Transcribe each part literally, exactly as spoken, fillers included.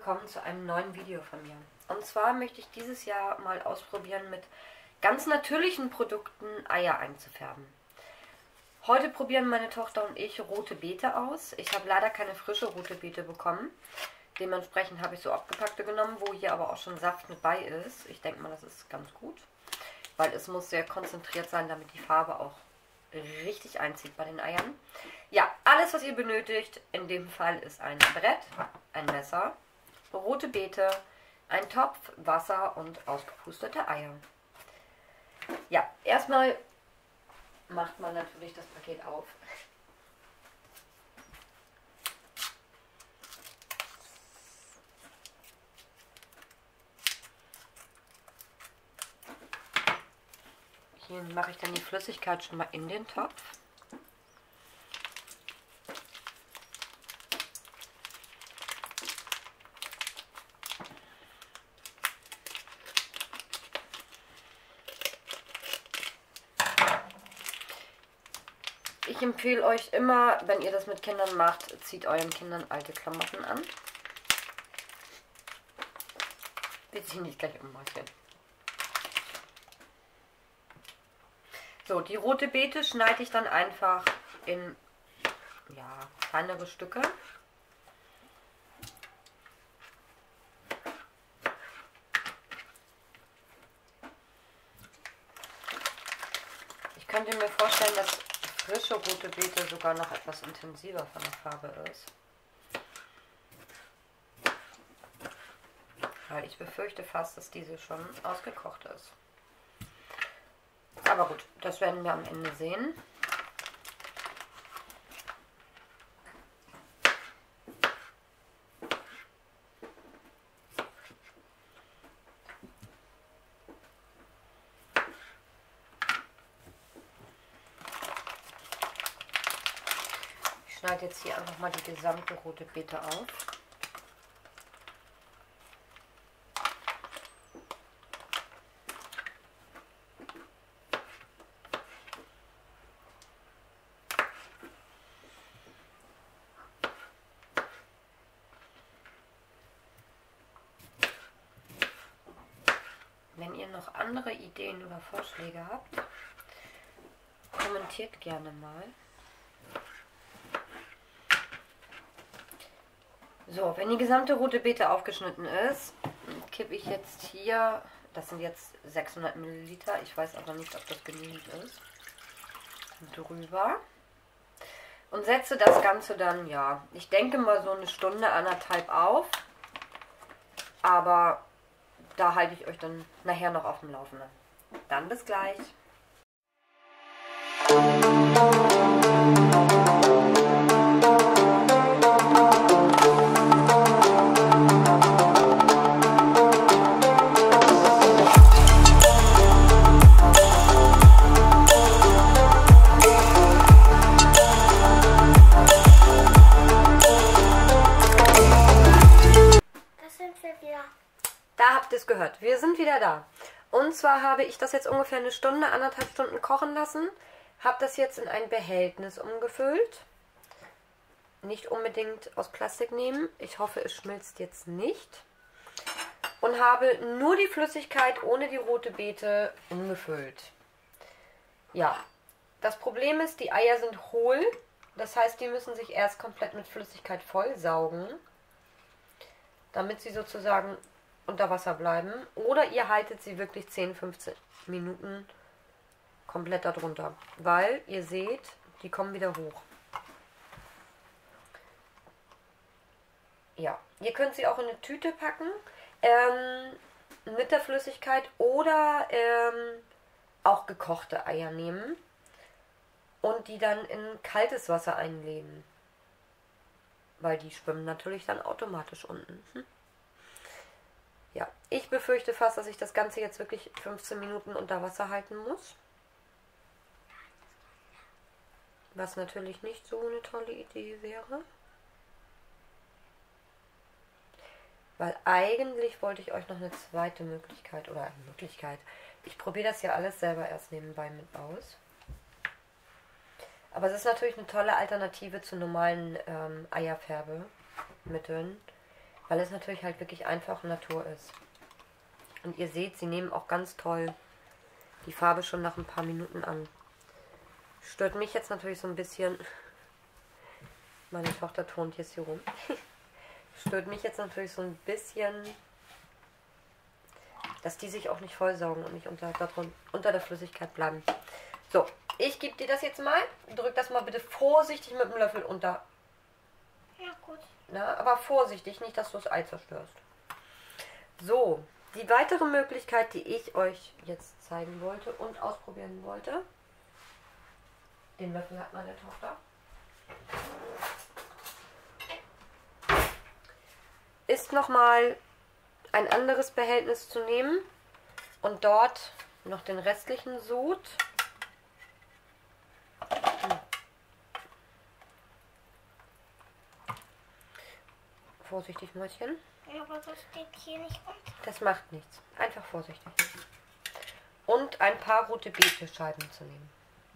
willkommen zu einem neuen Video von mir. Und zwar möchte ich dieses Jahr mal ausprobieren, mit ganz natürlichen Produkten Eier einzufärben. Heute probieren meine Tochter und ich rote Beete aus. Ich habe leider keine frische rote Beete bekommen. Dementsprechend habe ich so abgepackte genommen, wo hier aber auch schon Saft mit bei ist. Ich denke mal, das ist ganz gut, weil es muss sehr konzentriert sein, damit die Farbe auch richtig einzieht bei den Eiern. Ja, alles, was ihr benötigt, in dem Fall ist ein Brett, ein Messer, rote Beete, ein Topf, Wasser und ausgepustete Eier. Ja, erstmal macht man natürlich das Paket auf. Hier mache ich dann die Flüssigkeit schon mal in den Topf. Ich empfehle euch immer, wenn ihr das mit Kindern macht, zieht euren Kindern alte Klamotten an. Wir ziehen nicht gleich um, Mäuschen. So, die rote Beete schneide ich dann einfach in ja, kleinere Stücke. Ich könnte mir vorstellen, dass frische rote Beete sogar noch etwas intensiver von der Farbe ist. Weil ich befürchte fast, dass diese schon ausgekocht ist. Aber gut, das werden wir am Ende sehen. Ich schneide jetzt hier einfach mal die gesamte rote Beete auf. Wenn ihr noch andere Ideen oder Vorschläge habt, kommentiert gerne mal. So, wenn die gesamte rote Beete aufgeschnitten ist, kippe ich jetzt hier, das sind jetzt sechshundert Milliliter, ich weiß aber nicht, ob das genügend ist, drüber. Und setze das Ganze dann, ja, ich denke mal so eine Stunde, anderthalb auf, aber da halte ich euch dann nachher noch auf dem Laufenden. Dann bis gleich. Da habt ihr es gehört. Wir sind wieder da. Und zwar habe ich das jetzt ungefähr eine Stunde, anderthalb Stunden kochen lassen. Habe das jetzt in ein Behältnis umgefüllt. Nicht unbedingt aus Plastik nehmen. Ich hoffe, es schmilzt jetzt nicht. Und habe nur die Flüssigkeit ohne die rote Beete umgefüllt. Ja, das Problem ist, die Eier sind hohl. Das heißt, die müssen sich erst komplett mit Flüssigkeit vollsaugen, damit sie sozusagen unter Wasser bleiben. Oder ihr haltet sie wirklich zehn, fünfzehn Minuten komplett darunter. Weil, ihr seht, die kommen wieder hoch. Ja, ihr könnt sie auch in eine Tüte packen, ähm, mit der Flüssigkeit oder ähm, auch gekochte Eier nehmen und die dann in kaltes Wasser einlegen. Weil die schwimmen natürlich dann automatisch unten. Hm? Ja, ich befürchte fast, dass ich das Ganze jetzt wirklich fünfzehn Minuten unter Wasser halten muss. Was natürlich nicht so eine tolle Idee wäre. Weil eigentlich wollte ich euch noch eine zweite Möglichkeit, oder eine Möglichkeit, ich probiere das ja alles selber erst nebenbei mit aus. Aber es ist natürlich eine tolle Alternative zu normalen ähm, Eierfärbemitteln. weil es natürlich halt wirklich einfach Natur ist. Und ihr seht, sie nehmen auch ganz toll die Farbe schon nach ein paar Minuten an. Stört mich jetzt natürlich so ein bisschen. Meine Tochter turnt jetzt hier rum. Stört mich jetzt natürlich so ein bisschen, dass die sich auch nicht vollsaugen und nicht unter, unter der Flüssigkeit bleiben. So, ich gebe dir das jetzt mal. Drück das mal bitte vorsichtig mit dem Löffel unter. Ja, gut. Na, aber vorsichtig, nicht, dass du das Ei zerstörst. So, die weitere Möglichkeit, die ich euch jetzt zeigen wollte und ausprobieren wollte. Den Löffel hat meine Tochter. Ist nochmal ein anderes Behältnis zu nehmen und dort noch den restlichen Sud. Hm. Vorsichtig, Mäuschen. Ja, aber das steht hier nicht unter. Das macht nichts. Einfach vorsichtig. Und ein paar rote Beete-Scheiben zu nehmen.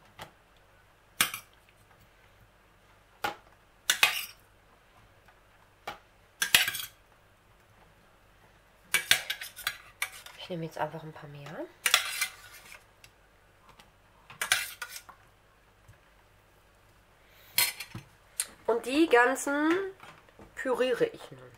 Ich nehme jetzt einfach ein paar mehr. Und die ganzen püriere ich nun.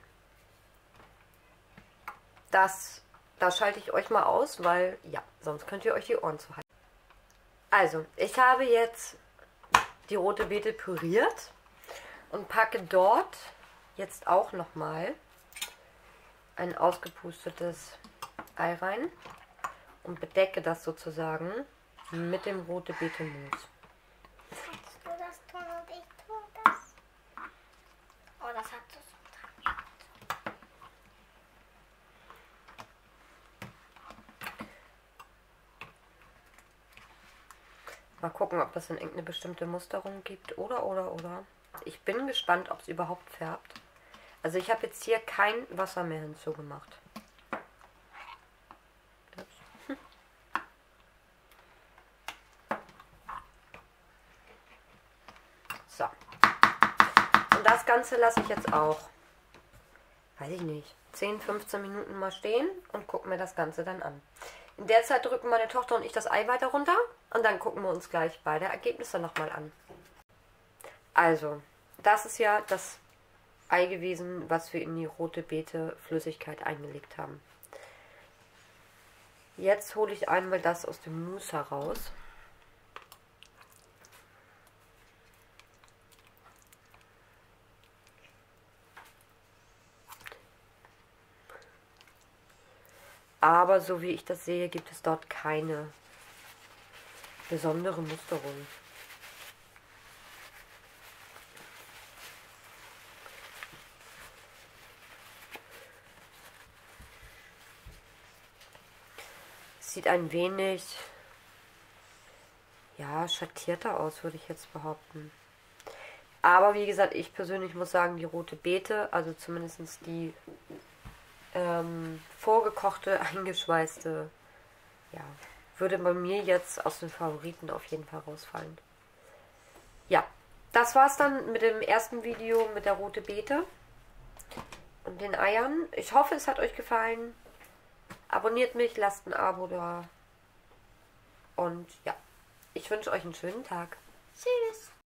Das, das schalte ich euch mal aus, weil, ja, sonst könnt ihr euch die Ohren zuhalten. Also, ich habe jetzt die rote Beete püriert und packe dort jetzt auch nochmal ein ausgepustetes Ei rein und bedecke das sozusagen mit dem rote Beete Mus. Kannst du das tun und ich tue das? Oh, das hat so dran. Mal gucken, ob es in irgendeine bestimmte Musterung gibt. Oder, oder, oder. Ich bin gespannt, ob es überhaupt färbt. Also ich habe jetzt hier kein Wasser mehr hinzugemacht. So. Und das Ganze lasse ich jetzt auch, weiß ich nicht, zehn, fünfzehn Minuten mal stehen und gucke mir das Ganze dann an. In der Zeit drücken meine Tochter und ich das Ei weiter runter und dann gucken wir uns gleich beide Ergebnisse nochmal an. Also, das ist ja das Ei gewesen, was wir in die rote Beete Flüssigkeit eingelegt haben. Jetzt hole ich einmal das aus dem Mousse heraus. Aber so wie ich das sehe, gibt es dort keine besondere Musterung. Sieht ein wenig, ja, schattierter aus, würde ich jetzt behaupten. Aber wie gesagt, ich persönlich muss sagen, die rote Beete, also zumindest die ähm, vorgekochte, eingeschweißte, ja, würde bei mir jetzt aus den Favoriten auf jeden Fall rausfallen. Ja, das war's dann mit dem ersten Video mit der rote Beete und den Eiern. Ich hoffe, es hat euch gefallen. Abonniert mich, lasst ein Abo da. Und ja, ich wünsche euch einen schönen Tag. Tschüss.